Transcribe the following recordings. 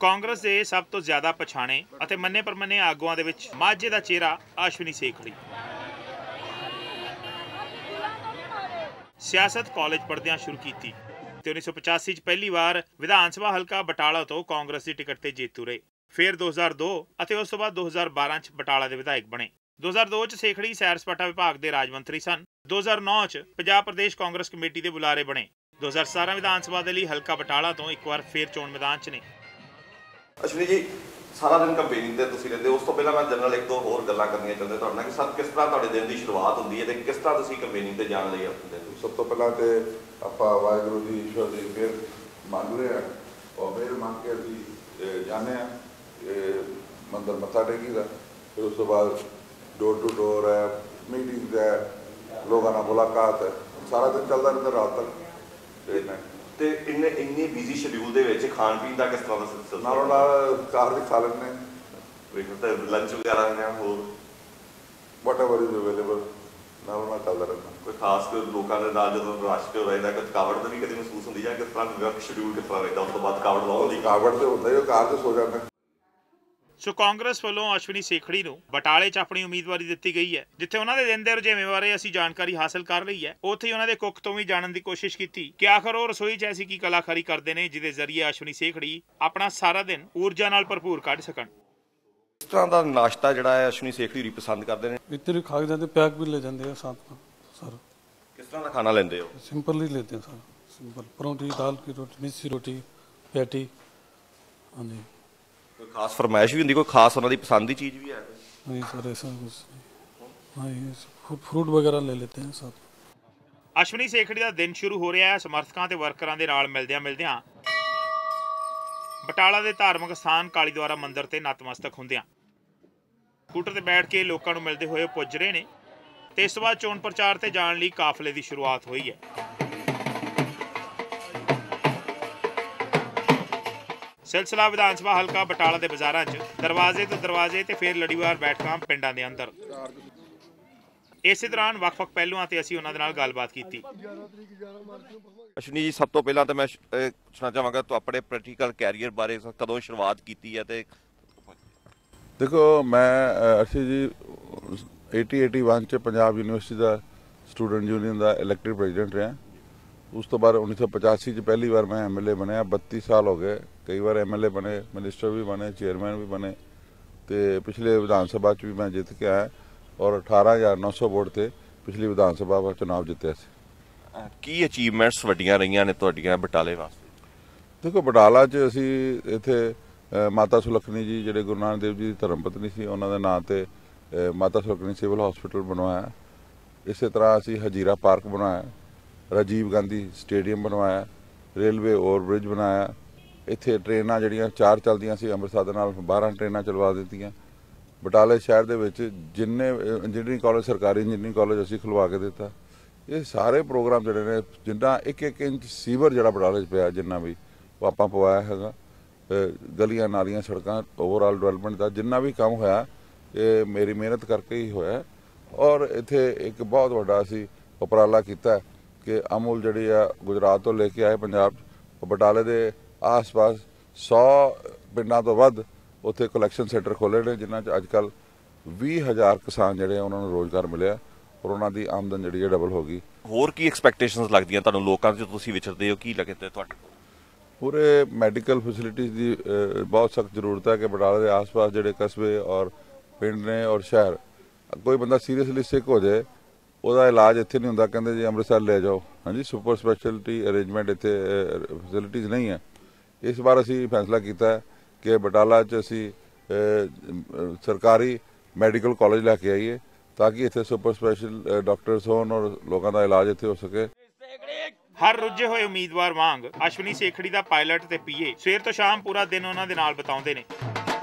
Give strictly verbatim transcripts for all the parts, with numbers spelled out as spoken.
ਕਾਂਗਰਸ ਦੇ ਸਭ ਤੋਂ ਜ਼ਿਆਦਾ ਪਛਾਣੇ ਅਤੇ ਮੰਨੇ ਪਰਮੰਨੇ ਆਗੂਆਂ ਦੇ ਵਿੱਚ ਮਾਝੇ ਦਾ ਚਿਹਰਾ ਅਸ਼ਵਨੀ ਸੇਖੜੀ। ਸਿਆਸਤ ਕਾਲਜ ਪੜ੍ਹਦਿਆਂ ਸ਼ੁਰੂ ਕੀਤੀ ਤੇ ਉੱਨੀ ਸੌ ਪਚਾਸੀ ਚ ਪਹਿਲੀ ਵਾਰ ਵਿਧਾਨ ਸਭਾ ਹਲਕਾ ਬਟਾਲਾ ਤੋਂ ਕਾਂਗਰਸ ਦੀ ਟਿਕਟ ਤੇ ਜੇਤੂ ਰਹੇ। ਫਿਰ ਦੋ ਹਜ਼ਾਰ ਦੋ ਅਤੇ ਉਸ ਤੋਂ ਬਾਅਦ ਦੋ ਹਜ਼ਾਰ ਬਾਰਾਂ ਚ ਬਟਾਲਾ ਦੇ ਵਿਧਾਇਕ ਬਣੇ। ਦੋ ਹਜ਼ਾਰ ਦੋ ਚ ਸੇਖੜੀ ਸੈਰ ਸਪਾਟਾ ਵਿਭਾਗ ਦੇ ਰਾਜ ਮੰਤਰੀ ਸਨ। ਦੋ ਹਜ਼ਾਰ ਨੌ ਚ ਪੰਜਾਬ ਪ੍ਰਦੇਸ਼ ਕਾਂਗਰਸ ਕਮੇਟੀ ਦੇ ਬੁਲਾਰੇ ਬਣੇ। ਦੋ ਹਜ਼ਾਰ ਸਤਾਰਾਂ ਵਿਧਾਨ ਸਭਾ ਦੇ ਲਈ ਹਲਕਾ ਬਟਾਲਾ ਤੋਂ ਇੱਕ ਵਾਰ ਫਿਰ ਚੋਣ ਮੈਦਾਨ ਚ ਨੇ। ਅਸ਼ਵਨੀ ਜੀ, ਸਾਰਾ ਦਿਨ ਕੰਪੇਨਿੰਗ ਤੇ ਤੁਸੀਂ ਰਹਿੰਦੇ, ਉਸ ਤੋਂ ਪਹਿਲਾਂ ਮੈਂ ਜਨਰਲ ਇੱਕ ਦੋ ਹੋਰ ਗੱਲਾਂ ਕਰਨੀਆਂ ਚਾਹੁੰਦੇ ਤੁਹਾਡੇ ਨਾਲ ਕਿ ਸਰ ਕਿਸ ਤਰ੍ਹਾਂ ਤੁਹਾਡੇ ਦਿਨ ਦੀ ਸ਼ੁਰੂਆਤ ਹੁੰਦੀ ਹੈ ਤੇ ਕਿਸ ਤਰ੍ਹਾਂ ਤੁਸੀਂ ਕੰਪੇਨਿੰਗ ਤੇ ਜਾਣ ਲਈ ਆਉਂਦੇ ਹੋ? ਸਭ ਤੋਂ ਪਹਿਲਾਂ ਤੇ ਆਪਾਂ ਵਾਹਿਗੁਰੂ ਜੀ ਈਸ਼ਵਰ ਦੀ ਫਿਰ ਮੰਗ ਰਹੇ ਹਾਂ ਔਰ ਫਿਰ ਮੰਗ ਕੇ ਅਸੀਂ ਜਾਂਦੇ ਹਾਂ ਮੰਦਰ ਮੱਥਾ ਟੇਕੀਦਾ। ਫਿਰ ਉਸ ਤੋਂ ਬਾਅਦ ਡੋਰ ਟੂ ਡੋਰ ਹੈ, ਮੀਟਿੰਗ ਹੈ, ਲੋਕਾਂ ਨਾਲ ਮੁਲਾਕਾਤ ਹੈ, ਸਾਰਾ ਦਿਨ ਚੱਲਦਾ ਰਹਿੰਦਾ ਰਾਤ ਤੱਕ। ਤੇ ਇੰਨੇ ਇੰਨੀ ਬਿਜ਼ੀ ਸ਼ਡਿਊਲ ਦੇ ਵਿੱਚ ਖਾਣ ਪੀਣ ਦਾ ਕਿਸ ਤਰ੍ਹਾਂ ਦਾ ਸਿਲਸਿਲਾ? ਨਾਲੋਂ ਨਾਲ ਘਰ ਦੀ ਖਾ ਲੈਂਦੇ, ਲੰਚ ਵਗੈਰਾ ਜਾਂ ਹੋਰ ਵਾਟ ਐਵਰ ਇਜ਼ ਅਵੇਲੇਬਲ ਨਾਲੋਂ ਨਾਲ ਚੱਲਦਾ ਰਹਿੰਦਾ। ਕੋਈ ਖਾਸ ਕਰ ਲੋਕਾਂ ਦੇ ਨਾਲ ਜਦੋਂ ਰਸ਼ ਤੇ ਰਹਿੰਦਾ ਕੋਈ ਥਕਾਵਟ ਤਾਂ ਨਹੀਂ ਕਦੇ ਮਹਿਸੂਸ ਹੁੰਦੀ ਜਾਂ ਕਿਸ ਤਰ੍ਹਾਂ ਵਰਕ ਸ਼ਡਿਊਲ ਕਿਸ ਤਰ੍ਹਾਂ ਰਹਿੰਦਾ ਉਸ ਤੋਂ ਬਾਅਦ ਥਕਾਵਟ ਲਾਉਣ ਦੀ? ਥਕਾਵਟ ਤੇ ਹੁੰਦਾ ਹੀ, ਉਹ ਕਾਰ ਤੇ ਸੋ ਜਾਂਦਾ। ਸੋ ਕਾਂਗਰਸ ਵੱਲੋਂ ਅਸ਼ਵਨੀ ਸੇਖੜੀ ਨੂੰ ਬਟਾਲੇ 'ਚ ਆਪਣੀ ਉਮੀਦਵਾਰੀ ਦਿੱਤੀ ਗਈ ਹੈ। ਜਿੱਥੇ ਉਹਨਾਂ ਦੇ ਦਿਨ ਦੇ ਰੁਝੇਵੇਂ ਬਾਰੇ ਅਸੀਂ ਜਾਣਕਾਰੀ ਹਾਸਲ ਕਰ ਲਈ ਹੈ, ਉੱਥੇ ਹੀ ਉਹਨਾਂ ਦੇ ਕੁੱਖ ਤੋਂ ਵੀ ਜਾਣਨ ਦੀ ਕੋਸ਼ਿਸ਼ ਕੀਤੀ ਕਿ ਆਖਰ ਉਹ ਰਸੋਈ 'ਚ ਐਸੀ ਕੀ ਕਲਾਕਾਰੀ ਕਰਦੇ ਨੇ ਜਿਹਦੇ ਜ਼ਰੀਏ ਅਸ਼ਵਨੀ ਸੇਖੜੀ ਆਪਣਾ ਸਾਰਾ ਦਿਨ ਊਰਜਾ ਨਾਲ ਭਰਪੂਰ ਕੱਢ ਸਕਣ। ਇਸ ਤਰ੍ਹਾਂ ਦਾ ਨਾਸ਼ਤਾ ਜਿਹੜਾ ਹੈ ਅਸ਼ਵਨੀ ਸੇਖੜੀ ਵੀ ਪਸੰਦ ਕਰਦੇ ਨੇ? ਇੱਧਰ ਖਾ ਕੇ ਜਾਂਦੇ, ਪੈਕ ਵੀ ਲੈ ਜਾਂਦੇ ਆ ਸਾਥ ਨਾਲ ਸਰ। ਕਿਸ ਤਰ੍ਹਾਂ ਦਾ ਖਾਣਾ ਲੈਂਦੇ ਹੋ? ਸਿੰਪਲ ਹੀ ਲੈते हैं सर, सिंपल परौंठी, दाल की रोटी, मिस्सी रोटी, पैटी। हाँ जी। ਕੋਈ ਖਾਸ ਫਰਮਾਇਸ਼ ਵੀ ਹੁੰਦੀ, ਕੋਈ ਖਾਸ ਉਹਨਾਂ ਦੀ ਪਸੰਦ ਦੀ ਚੀਜ਼ ਵੀ ਹੈ? नहीं सर, ऐसा कुछ नहीं। हाँ, ये फ्रूट वगैरह ले लेते हैं साथ। ਅਸ਼ਵਨੀ ਸੇਖੜੀ ਦਾ ਦਿਨ ਸ਼ੁਰੂ ਹੋ ਰਿਹਾ ਹੈ ਸਮਰਥਕਾਂ ਤੇ ਵਰਕਰਾਂ ਦੇ ਨਾਲ ਮਿਲਦਿਆਂ ਮਿਲਦਿਆਂ ਬਟਾਲਾ ਦੇ ਧਾਰਮਿਕ ਸਥਾਨ ਕਾਲੀ ਦੁਆਰਾ ਮੰਦਿਰ ਤੇ ਨਤਮਸਤਕ ਹੁੰਦਿਆਂ। ਸਕੂਟਰ ਤੇ ਬੈਠ ਕੇ ਲੋਕਾਂ ਨੂੰ ਮਿਲਦੇ ਹੋਏ ਪੁੱਜ ਰਹੇ ਨੇ ਤੇ ਇਸ ਤੋਂ ਬਾਅਦ ਚੋਣ ਪ੍ਰਚਾਰ ਤੇ ਜਾਣ ਲਈ ਕਾਫਲੇ ਦੀ ਸ਼ੁਰੂਆਤ ਹੋਈ ਹੈ। ਸਿਲਸਿਲਾ ਵਿਧਾਨ ਸਭਾ ਹਲਕਾ ਬਟਾਲਾ ਦੇ ਬਾਜ਼ਾਰਾਂ 'ਚ ਦਰਵਾਜ਼ੇ ਤੋਂ ਦਰਵਾਜ਼ੇ ਤੇ ਫਿਰ ਲੜੀਵਾਰ ਬੈਠਕਾਂ ਪਿੰਡਾਂ ਦੇ ਅੰਦਰ। ਇਸੇ ਦੌਰਾਨ ਵੱਖ-ਵੱਖ ਪਹਿਲੂਆਂ ਤੇ ਅਸੀਂ ਉਹਨਾਂ ਦੇ ਨਾਲ ਗੱਲਬਾਤ ਕੀਤੀ। ਅਸ਼ਵਨੀ ਜੀ, ਸਭ ਤੋਂ ਪਹਿਲਾਂ ਤਾਂ ਮੈਂ ਪੁੱਛਣਾ ਚਾਹਾਂਗਾ ਤੂੰ ਆਪਣੇ ਪ੍ਰੈਕਟੀਕਲ ਕੈਰੀਅਰ ਬਾਰੇ ਕਦੋਂ ਸ਼ੁਰੂਆਤ ਕੀਤੀ ਹੈ? ਤੇ ਦੇਖੋ, ਮੈਂ ਅਸ਼ਵਨੀ ਜੀ ਅਠਾਸੀ ਇਕਤਾਲੀ 'ਚ ਪੰਜਾਬ ਯੂਨੀਵਰਸਿਟੀ ਦਾ ਸਟੂਡੈਂਟ ਯੂਨੀਅਨ ਦਾ ਇਲੈਕਟਿਡ ਪ੍ਰੈਜ਼ੀਡੈਂਟ ਰਿਹਾ। ਉਸ ਤੋਂ ਬਾਅਦ ਉੱਨੀ ਸੌ ਪਚਾਸੀ 'ਚ ਪਹਿਲੀ ਵਾਰ ਮੈਂ ਐਮ ਐਲ ਏ ਬਣਿਆ। ਬੱਤੀ ਸਾਲ ਹੋ ਗਏ, ਕਈ ਵਾਰ ਐਮ ਐਲ ਏ ਬਣੇ, ਮਿਨਿਸਟਰ ਵੀ ਬਣੇ, ਚੇਅਰਮੈਨ ਵੀ ਬਣੇ ਤੇ ਪਿਛਲੇ ਵਿਧਾਨ ਸਭਾ 'ਚ ਵੀ ਮੈਂ ਜਿੱਤ ਕੇ ਆਇਆ ਔਰ ਅਠਾਰਾਂ ਹਜ਼ਾਰ ਨੌ ਸੌ ਵੋਟ ਤੇ ਪਿਛਲੀ ਵਿਧਾਨ ਸਭਾ ਦਾ ਚੁਣਾਵ ਜਿੱਤਿਆ ਸੀ। ਕੀ ਅਚੀਵਮੈਂਟਸ ਵੱਡੀਆਂ ਰਹੀਆਂ ਨੇ ਤੁਹਾਡੀਆਂ ਬਟਾਲੇ ਵਾਸਤੇ? ਦੇਖੋ, ਬਟਾਲਾ 'ਚ ਅਸੀਂ ਇੱਥੇ ਮਾਤਾ ਸੁਲੱਖਣੀ ਜੀ ਜਿਹੜੇ ਗੁਰੂ ਨਾਨਕ ਦੇਵ ਜੀ ਦੀ ਧਰਮ ਪਤਨੀ ਸੀ, ਉਹਨਾਂ ਦੇ ਨਾਂ ਤੇ ਮਾਤਾ ਸੁਲੱਖਣੀ ਸਿਵਲ ਹਸਪੀਟਲ ਬਣਵਾਇਆ। ਇਸੇ ਤਰ੍ਹਾਂ ਅਸੀਂ ਹਜੀਰਾ ਪਾਰਕ ਬਣਾਇਆ, ਰਾਜੀਵ ਗਾਂਧੀ ਸਟੇਡੀਅਮ ਬਣਵਾਇਆ, ਰੇਲਵੇ ਓਵਰਬ੍ਰਿਜ ਬਣਾਇਆ। ਇੱਥੇ ਟ੍ਰੇਨਾਂ ਜਿਹੜੀਆਂ ਚਾਰ ਚੱਲਦੀਆਂ ਸੀ ਅੰਮ੍ਰਿਤਸਰ ਦੇ ਨਾਲ ਬਾਰਾਂ ਟ੍ਰੇਨਾਂ ਚਲਵਾ ਦਿੱਤੀਆਂ। ਬਟਾਲੇ ਸ਼ਹਿਰ ਦੇ ਵਿੱਚ ਜਿੰਨੇ ਇੰਜੀਨੀਅਰਿੰਗ ਕਾਲਜ, ਸਰਕਾਰੀ ਇੰਜੀਨੀਅਰਿੰਗ ਕਾਲਜ ਅਸੀਂ ਖੁਲਵਾ ਕੇ ਦਿੱਤਾ। ਇਹ ਸਾਰੇ ਪ੍ਰੋਗਰਾਮ ਜਿਹੜੇ ਨੇ, ਜਿੰਨਾ ਇੱਕ ਇੱਕ ਇੰਚ ਸੀਵਰ ਜਿਹੜਾ ਬਟਾਲੇ 'ਚ ਪਿਆ ਜਿੰਨਾ ਵੀ ਉਹ ਆਪਾਂ ਪਵਾਇਆ ਹੈਗਾ। ਗਲੀਆਂ ਨਾਲੀਆਂ ਸੜਕਾਂ ਓਵਰਆਲ ਡਿਵੈਲਪਮੈਂਟ ਦਾ ਜਿੰਨਾ ਵੀ ਕੰਮ ਹੋਇਆ ਇਹ ਮੇਰੀ ਮਿਹਨਤ ਕਰਕੇ ਹੀ ਹੋਇਆ। ਔਰ ਇੱਥੇ ਇੱਕ ਬਹੁਤ ਵੱਡਾ ਅਸੀਂ ਉਪਰਾਲਾ ਕੀਤਾ ਕਿ ਅਮੂਲ ਜਿਹੜੀ ਆ ਗੁਜਰਾਤ ਤੋਂ ਲੈ ਕੇ ਆਏ ਪੰਜਾਬ, ਬਟਾਲੇ ਦੇ ਆਸ-ਪਾਸ ਸੌ ਪਿੰਡਾਂ ਤੋਂ ਵੱਧ ਉੱਥੇ ਕਲੈਕਸ਼ਨ ਸੈਂਟਰ ਖੋਲ੍ਹੇ ਨੇ ਜਿਨ੍ਹਾਂ 'ਚ ਅੱਜ ਕੱਲ੍ਹ ਵੀਹ ਹਜ਼ਾਰ ਕਿਸਾਨ ਜਿਹੜੇ ਉਹਨਾਂ ਨੂੰ ਰੋਜ਼ਗਾਰ ਮਿਲਿਆ ਔਰ ਉਹਨਾਂ ਦੀ ਆਮਦਨ ਜਿਹੜੀ ਹੈ ਡਬਲ ਹੋ ਗਈ। ਹੋਰ ਕੀ ਐਕਸਪੈਕਟੇਸ਼ਨਸ ਲੱਗਦੀਆਂ ਤੁਹਾਨੂੰ ਲੋਕਾਂ 'ਚ ਤੁਸੀਂ ਵਿਚਰਦੇ ਹੋ? ਕੀ ਲੱਗਦਾ ਤੁਹਾਡੇ ਕੋਲ? ਪੂਰੇ ਮੈਡੀਕਲ ਫੈਸਿਲਿਟੀਜ਼ ਦੀ ਬਹੁਤ ਸਖਤ ਜ਼ਰੂਰਤ ਹੈ ਕਿ ਬਟਾਲਾ ਦੇ ਆਸ-ਪਾਸ ਜਿਹੜੇ ਕਸਬੇ ਔਰ ਪਿੰਡ ਨੇ ਔਰ ਸ਼ਹਿਰ, ਕੋਈ ਬੰਦਾ ਸੀਰੀਅਸਲੀ ਸਿੱਕ ਹੋ ਜਾਏ ਉਹਦਾ ਇਲਾਜ ਇੱਥੇ ਨਹੀਂ ਹੁੰਦਾ, ਕਹਿੰਦੇ ਜੀ ਅੰਮ੍ਰਿਤਸਰ ਲੈ ਜਾਓ। ਹਾਂਜੀ, ਸੁਪਰ ਸਪੈਸ਼ਲਿਟੀ ਅਰੇਂਜਮੈਂਟ ਇੱਥੇ ਫੈਸਿਲਿਟੀਜ਼ ਨਹੀਂ ਹੈ। ਇਸ ਵਾਰ ਅਸੀਂ ਫੈਸਲਾ ਕੀਤਾ ਕਿ ਬਟਾਲਾ 'ਚ ਅਸੀਂ ਸਰਕਾਰੀ ਮੈਡੀਕਲ ਕਾਲਜ ਲੈ ਕੇ ਆਈਏ ਤਾਂ ਕਿ ਇੱਥੇ ਸੁਪਰ ਸਪੈਸ਼ਲ ਡਾਕਟਰਸ ਹੋਣ ਔਰ ਲੋਕਾਂ ਦਾ ਇਲਾਜ ਇੱਥੇ ਹੋ ਸਕੇ। ਹਰ ਰੁੱਝੇ ਹੋਏ ਉਮੀਦਵਾਰ ਵਾਂਗ ਅਸ਼ਵਨੀ ਸੇਖੜੀ ਦਾ ਪਾਇਲਟ ਤੇ ਪੀਏ ਸਵੇਰ ਤੋਂ ਸ਼ਾਮ ਪੂਰਾ ਦਿਨ ਉਹਨਾਂ ਦੇ ਨਾਲ ਬਿਤਾਉਂਦੇ ਨੇ।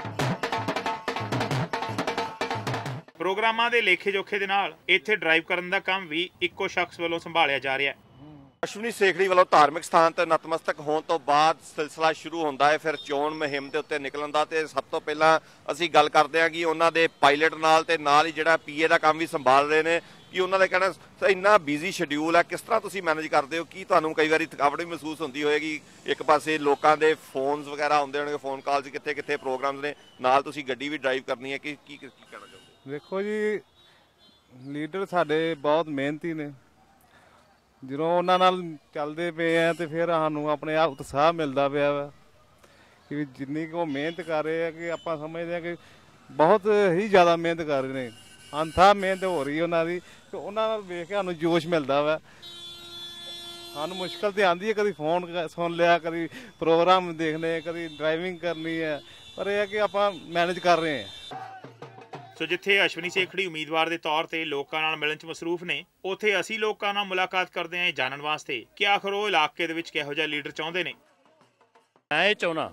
ਪ੍ਰੋਗਰਾਮਾਂ ਦੇ ਲੇਖੇ ਜੋਖੇ ਦੇ ਨਾਲ ਇੱਥੇ ਡਰਾਈਵ ਕਰਨ ਦਾ ਕੰਮ ਵੀ ਇੱਕੋ ਸ਼ਖਸ ਵੱਲੋਂ ਸੰਭਾਲਿਆ ਜਾ ਰਿਹਾ ਹੈ। ਅਸ਼ਵਨੀ ਸੇਖੜੀ ਵੱਲੋਂ ਧਾਰਮਿਕ ਸਥਾਨ ਤੇ ਨਤਮਸਤਕ ਹੋਣ ਤੋਂ ਬਾਅਦ ਸਿਲਸਿਲਾ ਸ਼ੁਰੂ ਹੁੰਦਾ ਹੈ ਫਿਰ ਚੋਣ ਮੁਹਿੰਮ ਦੇ ਉੱਤੇ ਨਿਕਲਣ ਦਾ। ਤੇ ਸਭ ਤੋਂ ਪਹਿਲਾਂ ਅਸੀਂ ਗੱਲ ਕਰਦੇ ਹਾਂ ਕਿ ਉਹਨਾਂ ਦੇ ਪਾਇਲਟ ਨਾਲ ਤੇ ਨਾਲ ਹੀ ਜਿਹੜਾ ਪੀਏ ਦਾ ਕੰਮ ਵੀ ਸੰਭਾਲ ਰਹੇ ਨੇ ਕਿ ਉਹਨਾਂ ਦਾ ਕਹਿਣਾ ਇੰਨਾ ਬਿਜ਼ੀ ਸ਼ਡਿਊਲ ਹੈ, ਕਿਸ ਤਰ੍ਹਾਂ ਤੁਸੀਂ ਮੈਨੇਜ ਕਰਦੇ ਹੋ? ਕੀ ਤੁਹਾਨੂੰ ਕਈ ਵਾਰੀ ਥਕਾਵਟ ਵੀ ਮਹਿਸੂਸ ਹੁੰਦੀ ਹੋਏਗੀ? ਇੱਕ ਪਾਸੇ ਲੋਕਾਂ ਦੇ ਫੋਨਸ ਵਗੈਰਾ ਆਉਂਦੇ ਹੋਣਗੇ, ਫੋਨ ਕਾਲਸ, ਕਿੱਥੇ ਕਿੱਥੇ ਪ੍ਰੋਗਰਾਮਸ ਨੇ, ਨਾਲ ਤੁਸੀਂ ਗੱਡੀ ਵੀ ਡਰਾਈਵ ਕਰਨੀ ਹੈ, ਕਿ ਕੀ ਕੀ ਕਹਿਣਾ ਚਾਹੁੰਦੇ? ਦੇਖੋ ਜੀ, ਲੀਡਰ ਸਾਡੇ ਬਹੁਤ ਮਿਹਨਤੀ ਨੇ। ਜਦੋਂ ਉਹਨਾਂ ਨਾਲ ਚੱਲਦੇ ਪਏ ਆ ਤੇ ਫਿਰ ਸਾਨੂੰ ਆਪਣੇ ਆਪ ਉਤਸ਼ਾਹ ਮਿਲਦਾ ਪਿਆ ਵਾ ਕਿ ਜਿੰਨੀ ਕੁ ਉਹ ਮਿਹਨਤ ਕਰ ਰਹੇ ਆ ਕਿ ਆਪਾਂ ਸਮਝਦੇ ਆ ਕਿ ਬਹੁਤ ਹੀ ਜ਼ਿਆਦਾ ਮਿਹਨਤ ਕਰ ਰਹੇ ਨੇ। ਅਣਥਾਹ ਮਿਹਨਤ ਹੋ ਰਹੀ ਉਹਨਾਂ ਦੀ, ਤੇ ਉਹਨਾਂ ਨਾਲ ਵੇਖ ਕੇ ਸਾਨੂੰ ਜੋਸ਼ ਮਿਲਦਾ ਵਾ। ਸਾਨੂੰ ਮੁਸ਼ਕਲ ਤੇ ਆਉਂਦੀ ਹੈ, ਕਦੀ ਫੋਨ ਸੁਣ ਲਿਆ, ਕਦੀ ਪ੍ਰੋਗਰਾਮ ਦੇਖਣੇ, ਕਦੀ ਡਰਾਈਵਿੰਗ ਕਰਨੀ ਹੈ, ਪਰ ਇਹ ਹੈ ਕਿ ਆਪਾਂ ਮੈਨੇਜ ਕਰ ਰਹੇ ਹਾਂ। ਸੋ ਜਿੱਥੇ ਅਸ਼ਵਨੀ ਸੇਖੜੀ ਉਮੀਦਵਾਰ ਦੇ ਤੌਰ ਤੇ ਲੋਕਾਂ ਨਾਲ ਮਿਲਣ 'ਚ ਮਸਰੂਫ ਨੇ, ਉੱਥੇ ਅਸੀਂ ਲੋਕਾਂ ਨਾਲ ਮੁਲਾਕਾਤ ਕਰਦੇ ਹਾਂ ਜਾਣਨ ਵਾਸਤੇ ਕਿ ਆਖਰ ਉਹ ਇਲਾਕੇ ਦੇ ਵਿੱਚ ਕਿਹੋ ਜਿਹਾ ਲੀਡਰ ਚਾਹੁੰਦੇ ਨੇ। ਮੈਂ ਇਹ ਚਾਹੁੰਦਾ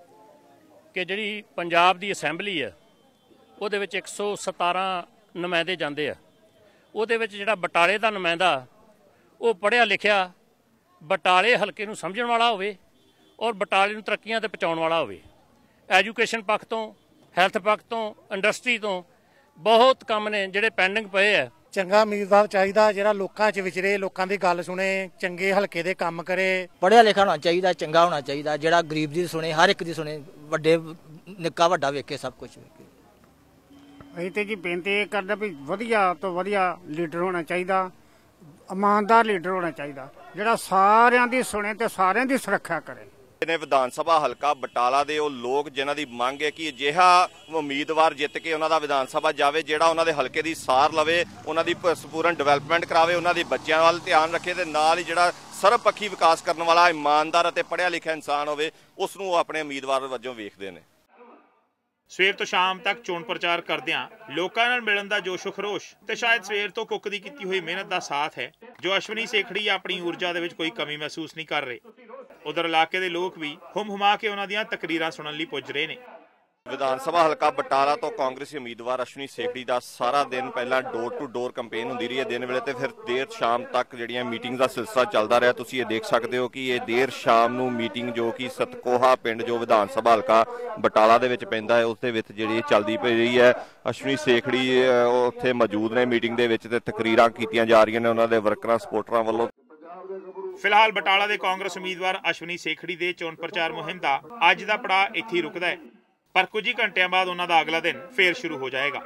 ਕਿ ਜਿਹੜੀ ਪੰਜਾਬ ਦੀ ਅਸੈਂਬਲੀ ਹੈ ਉਹਦੇ ਵਿੱਚ ਇੱਕ ਸੌ ਸਤਾਰਾਂ ਨੁਮਾਇੰਦੇ ਜਾਂਦੇ ਆ। ਉਹਦੇ ਵਿੱਚ ਜਿਹੜਾ ਬਟਾਲੇ ਦਾ ਨੁਮਾਇੰਦਾ ਉਹ ਪੜ੍ਹਿਆ ਲਿਖਿਆ, ਬਟਾਲੇ ਹਲਕੇ ਨੂੰ ਸਮਝਣ ਵਾਲਾ ਹੋਵੇ ਔਰ ਬਟਾਲੇ ਨੂੰ ਤਰੱਕੀਆਂ ਤੇ ਪਹੁੰਚਾਉਣ ਵਾਲਾ ਹੋਵੇ। ਐਜੂਕੇਸ਼ਨ ਪੱਖ ਤੋਂ, ਹੈਲਥ ਪੱਖ ਤੋਂ, ਇੰਡਸਟਰੀ ਤੋਂ ਬਹੁਤ ਕੰਮ ਨੇ ਜਿਹੜੇ ਪੈਂਡਿੰਗ ਪਏ ਆ। ਚੰਗਾ ਉਮੀਦਵਾਰ ਚਾਹੀਦਾ ਜਿਹੜਾ ਲੋਕਾਂ 'ਚ ਵਿਚਰੇ, ਲੋਕਾਂ ਦੀ ਗੱਲ ਸੁਣੇ, ਚੰਗੇ ਹਲਕੇ ਦੇ ਕੰਮ ਕਰੇ। ਪੜ੍ਹਿਆ ਲਿਖਿਆ ਹੋਣਾ ਚਾਹੀਦਾ, ਚੰਗਾ ਹੋਣਾ ਚਾਹੀਦਾ, ਜਿਹੜਾ ਗਰੀਬ ਦੀ ਸੁਣੇ, ਹਰ ਇੱਕ ਦੀ ਸੁਣੇ, ਵੱਡੇ ਨਿੱਕਾ ਵੱਡਾ ਵੇਖੇ, ਸਭ ਕੁਝ ਵੇਖੇ। ਅਸੀਂ ਤੇ ਜੀ ਬੇਨਤੀ ਇਹ ਕਰਦੇ ਵੀ ਵਧੀਆ ਤੋਂ ਵਧੀਆ ਲੀਡਰ ਹੋਣਾ ਚਾਹੀਦਾ, ਇਮਾਨਦਾਰ ਲੀਡਰ ਹੋਣਾ ਚਾਹੀਦਾ, ਜਿਹੜਾ ਸਾਰਿਆਂ ਦੀ ਸੁਣੇ ਤੇ ਸਾਰਿਆਂ ਦੀ ਸੁਰੱਖਿਆ ਕਰੇ। ਨੇ ਵਿਧਾਨ ਸਭਾ ਹਲਕਾ ਬਟਾਲਾ ਦੇ ਉਹ ਲੋਕ ਜਿਨ੍ਹਾਂ ਦੀ ਮੰਗ ਹੈ ਕਿ ਅਜਿਹਾ ਉਮੀਦਵਾਰ ਜਿੱਤ ਕੇ ਉਹਨਾਂ ਦਾ ਵਿਧਾਨ ਸਭਾ ਜਾਵੇ ਜਿਹੜਾ ਉਹਨਾਂ ਦੇ ਹਲਕੇ ਦੀ ਸਾਰ ਲਵੇ, ਉਹਨਾਂ ਦੀ ਸੰਪੂਰਨ ਡਿਵੈਲਪਮੈਂਟ ਕਰਾਵੇ, ਉਹਨਾਂ ਦੇ ਬੱਚਿਆਂ ਵੱਲ ਧਿਆਨ ਰੱਖੇ ਤੇ ਨਾਲ ਹੀ ਜਿਹੜਾ ਸਰਬਪੱਖੀ ਵਿਕਾਸ ਕਰਨ ਵਾਲਾ ਇਮਾਨਦਾਰ ਅਤੇ ਪੜ੍ਹਿਆ ਲਿਖਿਆ ਇਨਸਾਨ ਹੋਵੇ, ਉਸ ਨੂੰ ਉਹ ਆਪਣੇ ਉਮੀਦਵਾਰ ਵਜੋਂ ਵੇਖਦੇ ਨੇ। ਸਵੇਰ ਤੋਂ ਸ਼ਾਮ ਤੱਕ ਚੋਣ ਪ੍ਰਚਾਰ ਕਰਦਿਆਂ ਲੋਕਾਂ ਨਾਲ ਮਿਲਣ ਦਾ ਜੋਸ਼ੋ ਖਰੋਸ਼ ਤੇ ਸ਼ਾਇਦ ਸਵੇਰ ਤੋਂ ਕੁੱਕ ਦੀ ਕੀਤੀ ਹੋਈ ਮਿਹਨਤ ਦਾ ਸਾਥ ਹੈ ਜੋ ਅਸ਼ਵਨੀ ਸੇਖੜੀ ਆਪਣੀ ਊਰਜਾ ਦੇ ਵਿੱਚ ਕੋਈ ਕਮੀ ਮਹਿਸੂਸ ਨਹੀਂ ਕਰ ਰਹੇ। ਉਧਰ ਇਲਾਕੇ ਦੇ ਲੋਕ ਵੀ ਹੁਮ ਹੁਮਾ ਕੇ ਉਹਨਾਂ ਦੀਆਂ ਤਕਰੀਰਾਂ ਸੁਣਨ ਲਈ ਪੁੱਜ ਰਹੇ ਨੇ। ਵਿਧਾਨ ਸਭਾ ਹਲਕਾ ਬਟਾਲਾ ਤੋਂ ਕਾਂਗਰਸੀ ਉਮੀਦਵਾਰ ਅਸ਼ਵਨੀ ਸੇਖੜੀ ਦਾ ਸਾਰਾ ਦਿਨ ਪਹਿਲਾਂ ਡੋਰ ਟੂ ਡੋਰ ਕੰਪੇਨ ਹੁੰਦੀ ਰਹੀ ਹੈ ਦਿਨ ਵੇਲੇ, ਤੇ ਫਿਰ ਦੇਰ ਸ਼ਾਮ ਤੱਕ ਜਿਹੜੀਆਂ ਮੀਟਿੰਗ ਦਾ ਸਿਲਸਿਲਾ ਚੱਲਦਾ ਰਿਹਾ। ਤੁਸੀਂ ਇਹ ਦੇਖ ਸਕਦੇ ਹੋ ਕਿ ਇਹ ਦੇਰ ਸ਼ਾਮ ਨੂੰ ਮੀਟਿੰਗ ਜੋ ਕਿ ਸਤਕੋਹਾ ਪਿੰਡ ਜੋ ਵਿਧਾਨ ਸਭਾ ਹਲਕਾ ਬਟਾਲਾ ਦੇ ਵਿੱਚ ਪੈਂਦਾ ਹੈ, ਉਸ ਦੇ ਵਿੱਚ ਜਿਹੜੀ ਚੱਲਦੀ ਪਈ ਰਹੀ ਹੈ। ਅਸ਼ਵਨੀ ਸੇਖੜੀ ਉੱਥੇ ਮੌਜੂਦ ਨੇ ਮੀਟਿੰਗ ਦੇ ਵਿੱਚ ਤੇ ਤਕਰੀਰਾਂ ਕੀਤੀਆਂ ਜਾ ਰਹੀਆਂ ਨੇ ਉਹਨਾਂ ਦੇ ਵਰਕਰਾਂ ਸਪੋਰਟਰਾਂ ਵੱਲੋਂ। ਫਿਲਹਾਲ ਬਟਾਲਾ ਦੇ ਕਾਂਗਰਸ ਉਮੀਦਵਾਰ ਅਸ਼ਵਨੀ ਸੇਖੜੀ ਦੇ ਚੋਣ ਪ੍ਰਚਾਰ ਮੁਹਿੰਮ ਦਾ ਅੱਜ ਦਾ ਪੜਾਅ ਇੱਥੇ ਹੀ ਰੁਕਦਾ ਹੈ, ਪਰ ਕੁਝ ਹੀ ਘੰਟਿਆਂ ਬਾਅਦ ਉਹਨਾਂ ਦਾ ਅਗਲਾ ਦਿਨ ਫੇਰ ਸ਼ੁਰੂ ਹੋ ਜਾਏਗਾ।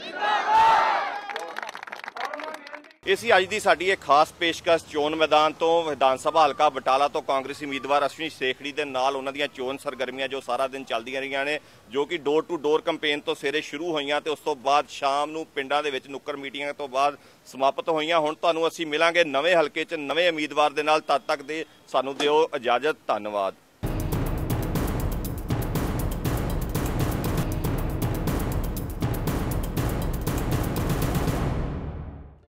ਇਹ ਸੀ ਅੱਜ ਦੀ ਸਾਡੀ ਇਹ ਖਾਸ ਪੇਸ਼ਕਸ਼ ਚੋਣ ਮੈਦਾਨ ਤੋਂ ਵਿਧਾਨ ਸਭਾ ਹਲਕਾ ਬਟਾਲਾ ਤੋਂ ਕਾਂਗਰਸੀ ਉਮੀਦਵਾਰ ਅਸ਼ਵਨੀ ਸੇਖੜੀ ਦੇ ਨਾਲ ਉਹਨਾਂ ਦੀਆਂ ਚੋਣ ਸਰਗਰਮੀਆਂ ਜੋ ਸਾਰਾ ਦਿਨ ਚੱਲਦੀਆਂ ਰਹੀਆਂ ਨੇ, ਜੋ ਕਿ ਡੋਰ ਟੂ ਡੋਰ ਕੰਪੇਨ ਤੋਂ ਸਵੇਰੇ ਸ਼ੁਰੂ ਹੋਈਆਂ ਤੇ ਉਸ ਤੋਂ ਬਾਅਦ ਸ਼ਾਮ ਨੂੰ ਪਿੰਡਾਂ ਦੇ ਵਿੱਚ ਨੁੱਕਰ ਮੀਟਿੰਗਾਂ ਤੋਂ ਬਾਅਦ ਸਮਾਪਤ ਹੋਈਆਂ। ਹੁਣ ਤੁਹਾਨੂੰ ਅਸੀਂ ਮਿਲਾਂਗੇ ਨਵੇਂ ਹਲਕੇ 'ਚ ਨਵੇਂ ਉਮੀਦਵਾਰ ਦੇ ਨਾਲ, ਤਦ ਤੱਕ ਦੇ ਸਾਨੂੰ ਦਿਓ ਇਜਾਜ਼ਤ। ਧੰਨਵਾਦ।